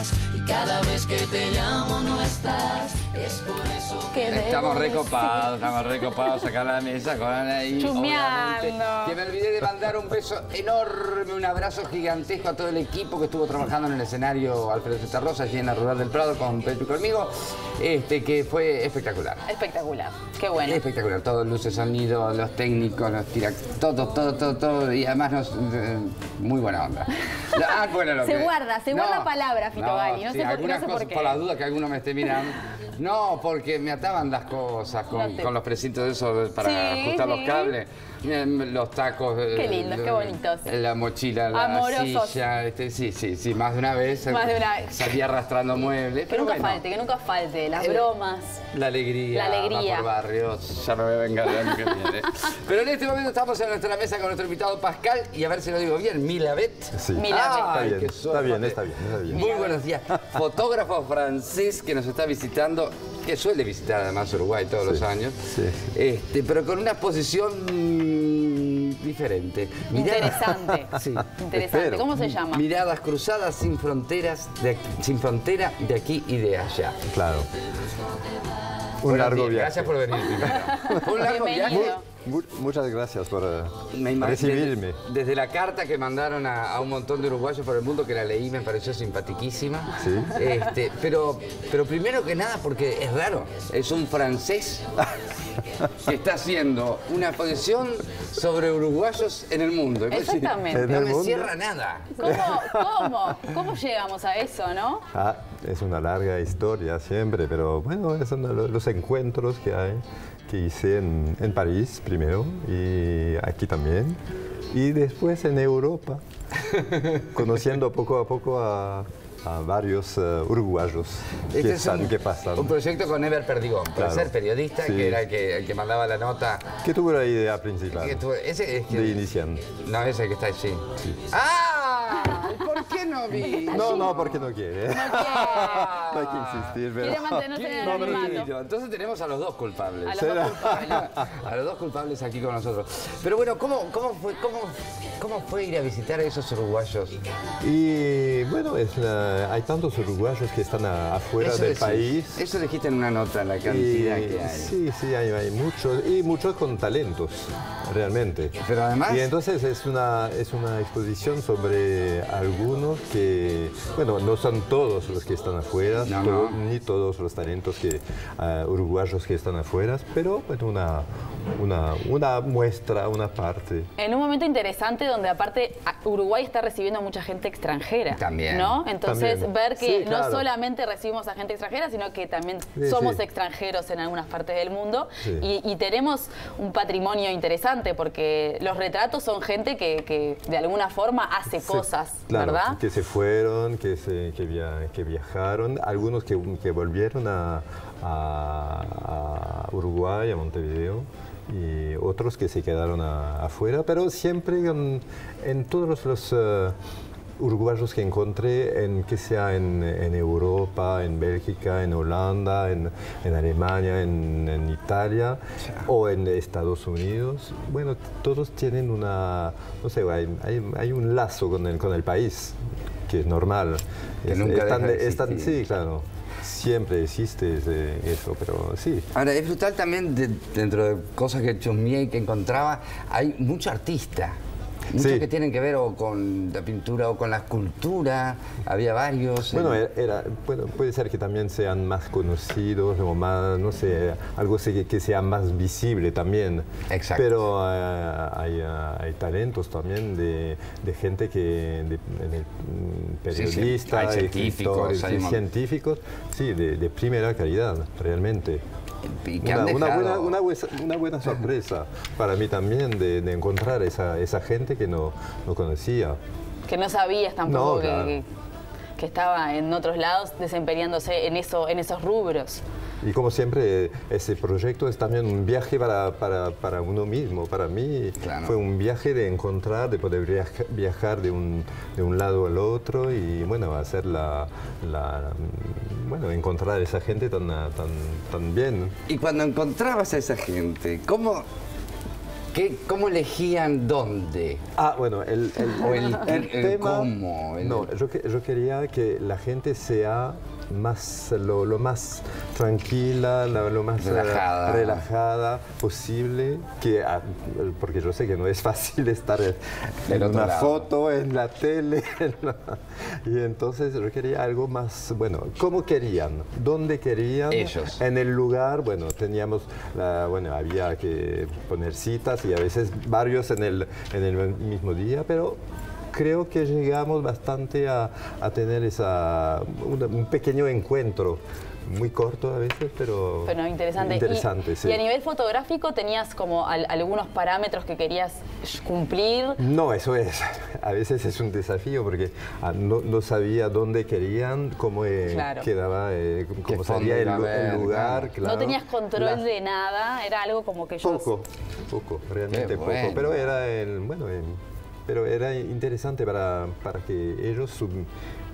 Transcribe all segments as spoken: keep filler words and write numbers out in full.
estás, y cada vez que te llamo no estás. Es por eso que estamos recopados, estamos recopados acá en la mesa con Ana y chumeando. Que me olvidé de mandar un beso enorme, un abrazo gigantesco a todo el equipo que estuvo trabajando en el escenario Alfredo Citarrosa, allí en la Rural del Prado, con Pepe y conmigo, este, que fue espectacular. Espectacular, qué bueno. Espectacular, todo, luces, sonido, los técnicos, los tira, todo, todo, todo, todo, y además nos, eh, muy buena onda. Ah, bueno, lo se que, guarda, se no, guarda palabra, Fito no, Gali, no, sí, sé, por, algunas no sé cosas, por qué. por la duda que alguno me esté mirando. No, porque me ataban las cosas con, No te... con los precintos de esos para sí, ajustar sí. los cables. Los tacos. Qué lindos, qué bonitos. La mochila, la amorosos. silla. Este, sí, sí, sí, más de una vez. Más de una vez. Salía arrastrando muebles. Que Pero nunca bueno, falte, que nunca falte. Las bromas. La alegría. La alegría. Va por barrios. Ya me voy a vengar el año que viene. Pero en este momento estamos en nuestra mesa con nuestro invitado Pascal. Y a ver si lo digo bien, Milavet. Sí. Milavet. Ah, Está bien, qué está bien, está bien, está bien. Muy buenos días. Fotógrafo francés que nos está visitando, que suele visitar además Uruguay todos Sí, los años, sí. Este, pero con una exposición diferente. Mirada- Interesante. Sí. Interesante. Espero. ¿Cómo se llama? Miradas cruzadas sin fronteras, de aquí- sin frontera de aquí y de allá. Claro. Un Buenos largo días, viaje. Gracias por venir. primero. Fue un largo viaje. Bienvenido. Mu- Muchas gracias por eh, Me imagino- recibirme. Desde, desde la carta que mandaron a, a un montón de uruguayos por el mundo, que la leí, me pareció simpatiquísima. Sí. Este, pero, pero primero que nada, porque es raro, es un francés que está haciendo una exposición sobre uruguayos en el mundo. Exactamente. En No el me mundo. cierra nada. ¿Cómo, cómo, ¿Cómo llegamos a eso, no? Ah, es una larga historia siempre, pero bueno, son lo- los encuentros que hay, que hice en, en París primero y aquí también. Y después en Europa, conociendo poco a poco a, a varios eh, uruguayos que Este es están, un, que pasan. un proyecto con Ever Perdigón, puede Claro. ser periodista, Sí. que era el que, el que mandaba la nota. Que tuvo la idea principal Que tú- ese es que, de iniciando. No, ese que está allí. ¡Ah! ¿Por qué no vi? No, no, porque no quiere. No quiere. No hay que insistir, pero... Quiere mantenerse en el No, pero anonimato. yo- entonces tenemos a los dos culpables. A los dos culpables. A los dos culpables aquí con nosotros. Pero bueno, ¿cómo, cómo, fue, cómo, cómo fue ir a visitar a esos uruguayos? Y bueno, es la- hay tantos uruguayos que están a- afuera Eso del decís. país. Eso dijiste en una nota, la Y- cantidad que hay. Sí, sí, hay, hay muchos, y muchos con talentos, realmente. Pero además- Y entonces es una, es una exposición sobre algunos que, bueno, no son todos los que están afuera, No, to- no. ni todos los talentos que, ah, uruguayos que están afuera, pero bueno, una, una, una muestra, una parte. En un momento interesante donde aparte a- Uruguay está recibiendo mucha gente extranjera. También. ¿No? Entonces También. ver que Sí, claro. no solamente recibimos a gente extranjera, sino que también Sí, somos sí. extranjeros en algunas partes del mundo. Sí. Y, y tenemos un patrimonio interesante porque los retratos son gente que, que de alguna forma hace Sí, cosas, claro, ¿verdad? que se fueron, que, se, que, via- que viajaron, algunos que, que volvieron a, a- a Uruguay, a Montevideo, y otros que se quedaron a- afuera, pero siempre en, en todos los, los, eh, uruguayos que encontré, en, que sea en, en Europa, en Bélgica, en Holanda, en, en Alemania, en, en Italia o en Estados Unidos, bueno, todos tienen una, no sé, hay, hay, hay un lazo con el, con el país, que es normal. Que Es- nunca están- deja de están- existir. sí, claro, siempre existe ese- eso, pero sí. Ahora, es brutal también, de- dentro de cosas que chusmeé y que encontraba, hay mucho artista. Muchos Sí. que tienen que ver o con la pintura o con la escultura. Había varios. Bueno, eh, era, bueno, puede ser que también sean más conocidos o más, no sé, algo se- que sea más visible también. Exacto. Pero eh, hay, eh, hay talentos también de, de gente que, de, de, mm, periodistas, hay científicos, escritores, hay un- científicos, sí, de, de primera calidad, realmente. y que Una, han una dejado- buena, una, buena- una buena sorpresa para mí también de, de encontrar esa, esa gente que no, no conocía. Que no sabías tampoco No, que, claro. que- que estaba en otros lados desempeñándose en, eso, en esos rubros. Y como siempre, ese proyecto es también un viaje para, para, para uno mismo. Para mí Claro. fue un viaje de encontrar, de poder viaja- viajar de un, de un lado al otro y bueno, hacer la, la- bueno, encontrar esa gente tan, tan, tan bien. Y cuando encontrabas a esa gente, ¿cómo, ¿Qué, ¿Cómo elegían dónde? Ah, bueno, el, el, O el- el el tema... cómo, el- No, yo, que- yo quería que la gente sea más, lo, lo más tranquila, la- lo más eh, Relajada. relajada posible, que, ah, porque yo sé que no es fácil estar en, Del en otro una lado. foto, en la tele, en la- y entonces yo quería algo más, bueno, ¿cómo querían? ¿Dónde querían? Ellos. En el lugar, bueno, teníamos, la- bueno, había que poner citas y a veces varios en el, en el mismo día, pero creo que llegamos bastante a, a tener esa, una- un pequeño encuentro, muy corto a veces, pero, Pero interesante. interesante, y, sí. y a nivel fotográfico, ¿tenías como al- algunos parámetros que querías cumplir? No, eso es. A veces es un desafío porque ah, no, no sabía dónde querían, cómo eh, Claro. quedaba, eh, cómo fondo salía el, iba a lu- haber, el lugar. claro. Claro. No tenías control La- de nada, era algo como que ellos... Poco, poco, realmente Qué poco. bueno. Pero era el, bueno, em, pero era interesante para, para que ellos sub-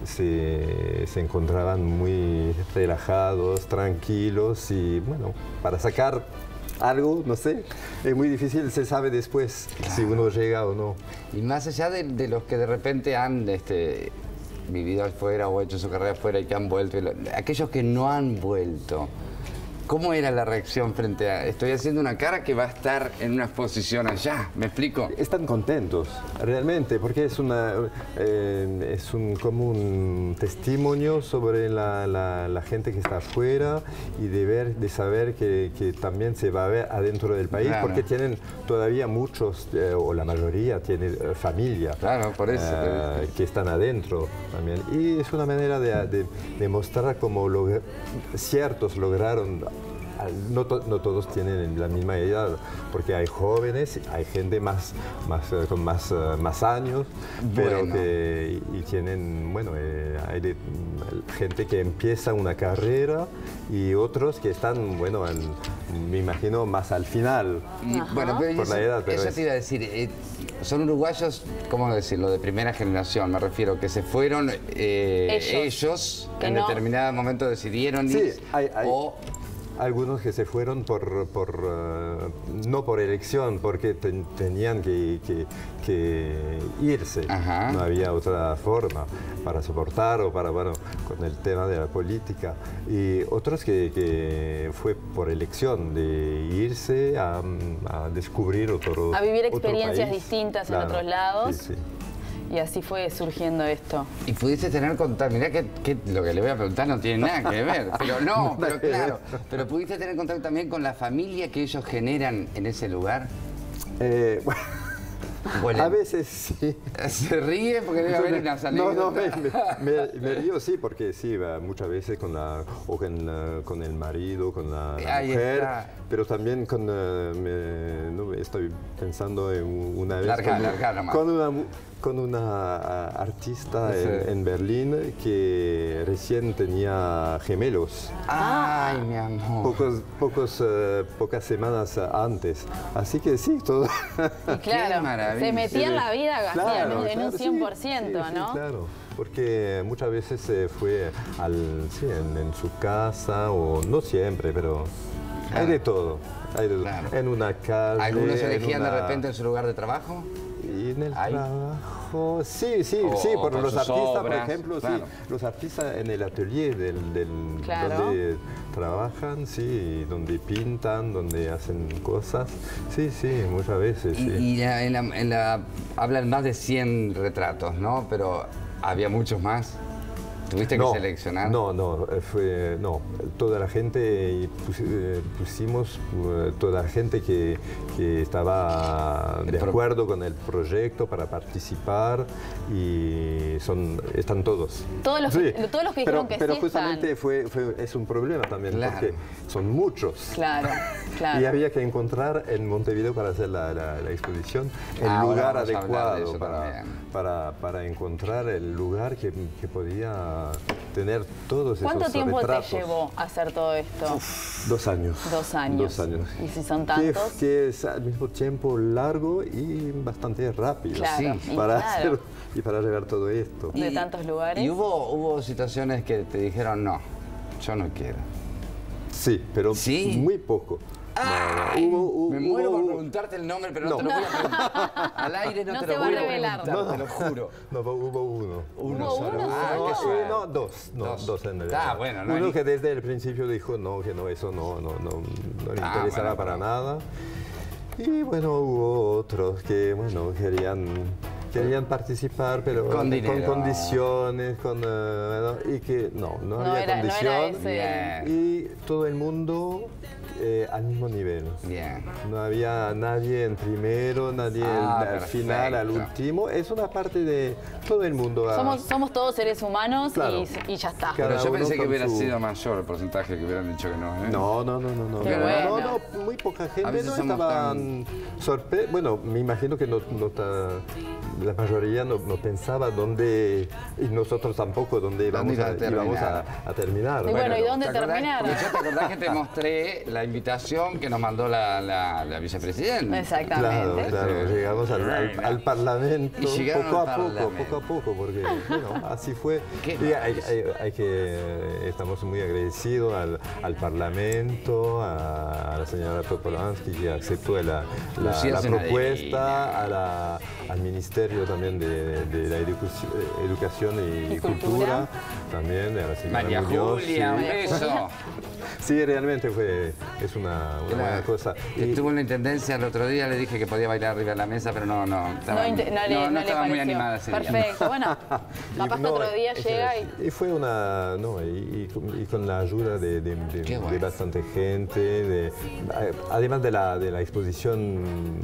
se, se encontraban muy relajados, tranquilos y bueno, para sacar algo, no sé, es muy difícil, se sabe después si uno llega o no. Y más allá de, de los que de repente han este, vivido afuera o hecho su carrera afuera y que han vuelto, y lo- aquellos que no han vuelto, ¿cómo era la reacción frente a estoy haciendo una cara que va a estar en una exposición allá? ¿Me explico? Están contentos, realmente, porque es, una, eh, es un, como un testimonio sobre la, la- la gente que está afuera y de, ver, de saber que, que también se va a ver adentro del país, Claro. porque tienen todavía muchos, eh, o la mayoría, tiene eh, familia. Claro, por eso. eh, que están adentro también. Y es una manera de, de- de mostrar cómo log- ciertos lograron. No, to- no todos tienen la misma edad, porque hay jóvenes, hay gente más, más, eh, con más, eh, más años, pero Bueno. que y, y tienen, bueno, eh, hay de- gente que empieza una carrera y otros que están, bueno, en- me imagino más al final. Y, Ajá. bueno, pero Por eso, la edad, pero eso es- te iba a decir, eh, son uruguayos, ¿cómo decirlo?, de primera generación, me refiero, que se fueron eh, Ellos. ellos, Que en no. determinado momento decidieron Sí, ir, hay- hay- o Algunos que se fueron por, por, eh, no por elección, porque ten- tenían que, que- que irse. Ajá. No había otra forma para soportar o para, bueno, con el tema de la política. Y otros que, que fue por elección de irse a, a descubrir otro A vivir otro experiencias país. distintas en Claro, otros lados. sí, sí. Y así fue surgiendo esto. y pudiste tener contacto, mirá que, que lo que le voy a preguntar no tiene nada que ver, pero no, pero claro, pero pudiste tener contacto también con la familia que ellos generan en ese lugar. Eh, Bueno, a veces sí. se ríe porque debe haber unas No, no, me, anécdotas. me, me- me río sí, porque sí, va, muchas veces con, la, o con, la- con el marido, con la, la Ahí mujer, está. pero también con, eh, me- no, estoy pensando en una vez Larga, con, larga nomás. con una, mu- con una ah, artista Sí. en, en Berlín que recién tenía gemelos. Ay, mi amor. Pocos, pocos, eh, pocas semanas antes. Así que sí, todo. Y claro, maravilla. se metía en la vida García Claro, en un claro, sí, cien por ciento, sí, sí, ¿no? claro, porque muchas veces se fue al, sí, en, en su casa, o no siempre, pero Claro. hay de todo. Hay de todo. Claro. En una calle. ¿Algunos en elegían de una- repente en su lugar de trabajo? Y en el ¿Hay? trabajo, sí, sí, O- sí, o por con los sus artistas, obras, por ejemplo, claro. sí, los artistas en el atelier del, del- Claro. donde trabajan, sí, donde pintan, donde hacen cosas, sí, sí, muchas veces, Y, sí. y la- en, la, en la- hablan más de cien retratos, ¿no? Pero había muchos más. ¿Tuviste que seleccionar? No, no, eh, fue, no, toda la gente, y pus- eh, pusimos eh, toda la gente que, que estaba El de pro- acuerdo con el proyecto para participar y son, están todos. Todos los que- todos los que pero, dijeron que pero sí justamente fue, fue- es un problema también, Claro. porque son muchos. Claro, claro. Y había que encontrar en Montevideo para hacer la, la- la exposición el Ah, ahora lugar vamos a hablar de adecuado eso para, también. para, para encontrar el lugar que, que podía tener todos esos ¿Cuánto tiempo retratos. te llevó a hacer todo esto? Dos años. Dos años. Dos años. Y si son Que, tantos. que es al mismo tiempo largo y bastante rápido. Claro, sí, y para claro. hacer y para llevar todo esto. De tantos lugares. ¿Y hubo, hubo situaciones que te dijeron, no, yo no quiero? Sí, pero ¿Sí? muy poco. Ay, No, no, hubo- hubo- me muero por hubo- preguntarte el nombre, pero no, No. te lo voy a preguntar. Al aire no, No te se lo va voy a a revelar. preguntar, te lo juro. No, hubo uno. Uno ¿Hubo solo. uno Ah, solo? qué suerte. No, dos, no, Dos. dos, en realidad. Ah, bueno, no Uno hay- que desde el principio dijo no, que no, eso no, no, no, no le Ah, interesaba bueno, para bueno. nada. Y bueno, hubo otros que, bueno, querían, querían participar, pero Con dinero. condiciones, con, eh, bueno, y que no, no, No había era- no era condición. ese. Bien. Y todo el mundo eh, al mismo nivel. Bien. No había nadie en primero, nadie Ah, al perfecto. final, al último. Es una parte de todo el mundo. ah, Somos, somos todos seres humanos Claro. y, y ya está. Cada Pero yo uno pensé que con hubiera su- sido mayor el porcentaje que hubieran dicho que no. ¿eh? No, no, no, no, no. Qué no, bueno. no, no, muy poca A gente veces no somos estaban sorpre... Bueno, me imagino que no, no ta- la mayoría no, no pensaba dónde, y nosotros tampoco, dónde íbamos, iba a a, íbamos terminar. a, a terminar. Y bueno, ¿y dónde ¿Te acordás? terminaron? Porque yo te acordás que te mostré la invitación que nos mandó la, la, la vicepresidenta. Exactamente. Claro, claro, llegamos al, al- al Parlamento Y llegaron poco al a poco, Parlamento. poco a poco, porque bueno, así fue. Qué Y hay, hay- hay que, estamos muy agradecidos al, al Parlamento, a, a la señora Topolansky que aceptó la, la- Lucía la es una propuesta, a la- al Ministerio también de, de la Educu- Educación y, Y Cultura, Cultura. también, a la señora María Muñoz, Julia, un sí. beso. Sí, realmente fue, es una, una Era- buena cosa. que Y- estuvo en la intendencia el otro día, le dije que podía bailar arriba de la mesa, pero no, no. Estaba, No, inte- no le, no, no le estaba muy pareció. animada ese día. Perfecto, bueno, capaz que no, otro día es llega así. y... Y fue una, no, y, y con- y con la ayuda de, de- de- Qué de bueno. bastante gente, de- además de la, de la exposición,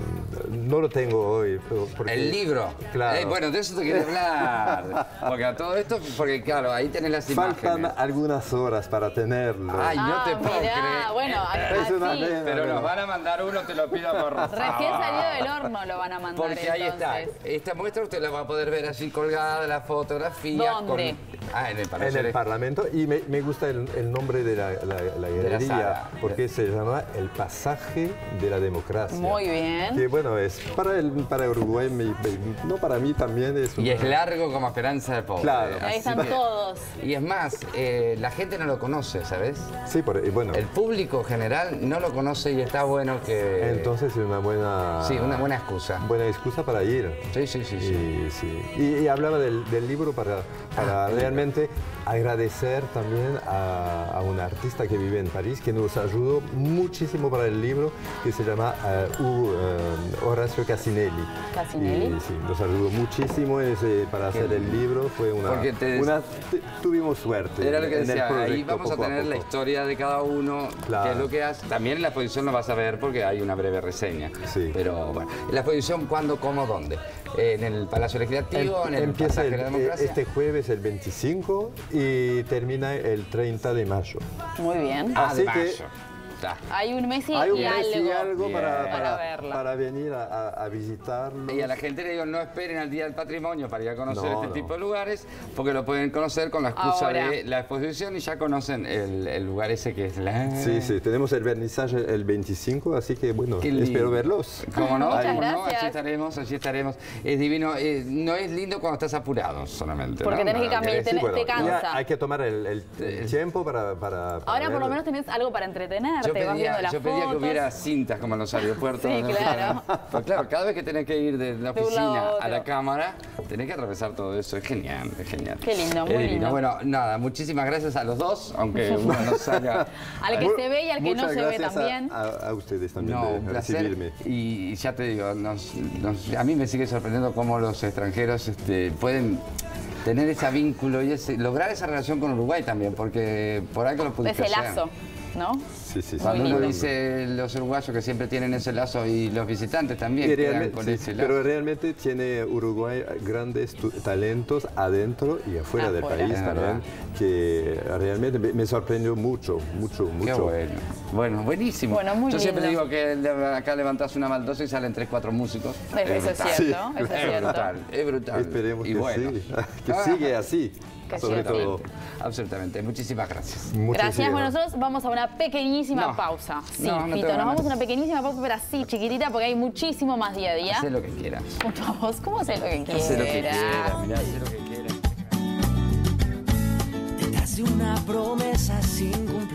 no lo tengo hoy. pero porque- El libro. Claro. Eh, bueno, de eso te quería hablar. Porque a todo esto, porque claro, ahí tenés las Faltan imágenes. algunas horas para tenerlo. Ay, no te Ah, puedo mirá, creer. bueno, Es una así. pena. Pero nos van a mandar uno, te lo pido por favor. Recién salido del horno lo van a mandar. Porque ahí está. entonces. Esta muestra usted la va a poder ver así colgada, la fotografía. ¿Dónde? Con... Ah, en el En Palacio el de- Parlamento, y me, me gusta el, el nombre de la, la- la galería, sala. porque se llama El Pasaje de la Democracia. Muy bien. Que bueno, es para, el, para Uruguay, me- me- no para mí también es Y una- es largo como Esperanza del Pobre. Claro. Ahí Así están que- todos. Y es más, eh, la gente no lo conoce, ¿sabes? Sí, por, y bueno, El público general no lo conoce y está bueno que... entonces es una buena... Sí, una buena excusa. Buena excusa para ir. Sí, sí, sí, sí. Y, sí. Y- y hablaba del, del libro para, para realmente agradecer también a, a un artista que vive en París que nos ayudó muchísimo para el libro, que se llama eh, U- eh, Horacio Casinelli. Casinelli. Y sí, nos ayudó muchísimo ese- para hacer el libro. Fue una, Porque te- una- te- tuvimos suerte. Era lo que en el decía, ahí proyecto, vamos a poco tener la poco. historia de cada uno, Claro. qué es lo que hace. También en la exposición lo vas a ver porque hay una breve reseña. Sí. Pero bueno, ¿en la exposición cuándo, cómo, dónde? ¿En el Palacio Legislativo? Em- ¿En el empieza Pasaje el- de la Democracia? este jueves el veinticinco y termina el treinta de mayo. Muy bien. Ah, de así que- mayo. Ya. Hay un mes y, Hay un y mes algo, y algo para, Bien. para para, verla. para venir a, a- a visitarlo. Y a la gente le digo, no esperen al Día del Patrimonio para ir a conocer No, este no. tipo de lugares, porque lo pueden conocer con la excusa Ahora. de la exposición y ya conocen el, el lugar ese que es la... Sí, sí, tenemos el vernizaje el veinticinco, así que bueno, Qué lindo. espero verlos. ¿Cómo no? Muchas ¿Cómo no? gracias. Allí estaremos, allí estaremos. Es divino. eh, no es lindo cuando estás apurado solamente. Porque ¿no? tenés que No, cambiar, querés- tenés- Bueno, te cansa. ya hay que tomar el, el- el tiempo para, para, para Ahora por lo ver. menos tenés algo para entretenerte, Yo vas viendo pedía, las yo pedía que fotos. hubiera cintas como en los aeropuertos. Sí, ¿no? claro. Pues claro, cada vez que tenés que ir de la De un lado oficina a a, otro. la cámara, tenés que atravesar todo eso. Es genial, es genial. Qué lindo, Es muy divino. lindo. Bueno, nada, muchísimas gracias a los dos, aunque uno no salga... Al que Mu- se ve y al que no muchas se ve gracias a- también. A, a ustedes también No, de un placer. recibirme. Y ya te digo, nos- nos- a mí me sigue sorprendiendo cómo los extranjeros este, pueden tener ese vínculo y ese- lograr esa relación con Uruguay también, porque por algo lo pudiste Ese hacer. lazo, ¿no? Sí, sí, sí. Cuando uno lindo. dice los uruguayos que siempre tienen ese lazo y los visitantes también Y quedan realmente- con sí, ese lazo. pero realmente tiene Uruguay grandes tu- talentos adentro y afuera del Afuera. país Es también, verdad. que realmente me, me sorprendió mucho, mucho, Qué mucho. bueno. Bueno, buenísimo. Bueno, muy Yo siempre lindo. digo que de- acá levantás una baldosa y salen tres, cuatro músicos. Eso es brutal. cierto, Sí. eso es Es cierto. brutal, es brutal. Esperemos y que bueno. sí, que Ah, sigue así, Que sobre siga así. todo. Absolutamente. Muchísimas gracias. Gracias. Muchísimas. Bueno, nosotros vamos a una pequeñísima No. pausa. Sí, No, no Fito, tengo nos vamos ganas. a una pequeñísima pausa, pero así, chiquitita, porque hay muchísimo más día a día. Hacé lo que quieras. Junto a vos, ¿cómo haces lo que quieras? Hacé lo que quieras, mirá, hacé lo que quieras. Detrás de una promesa sin cumplir.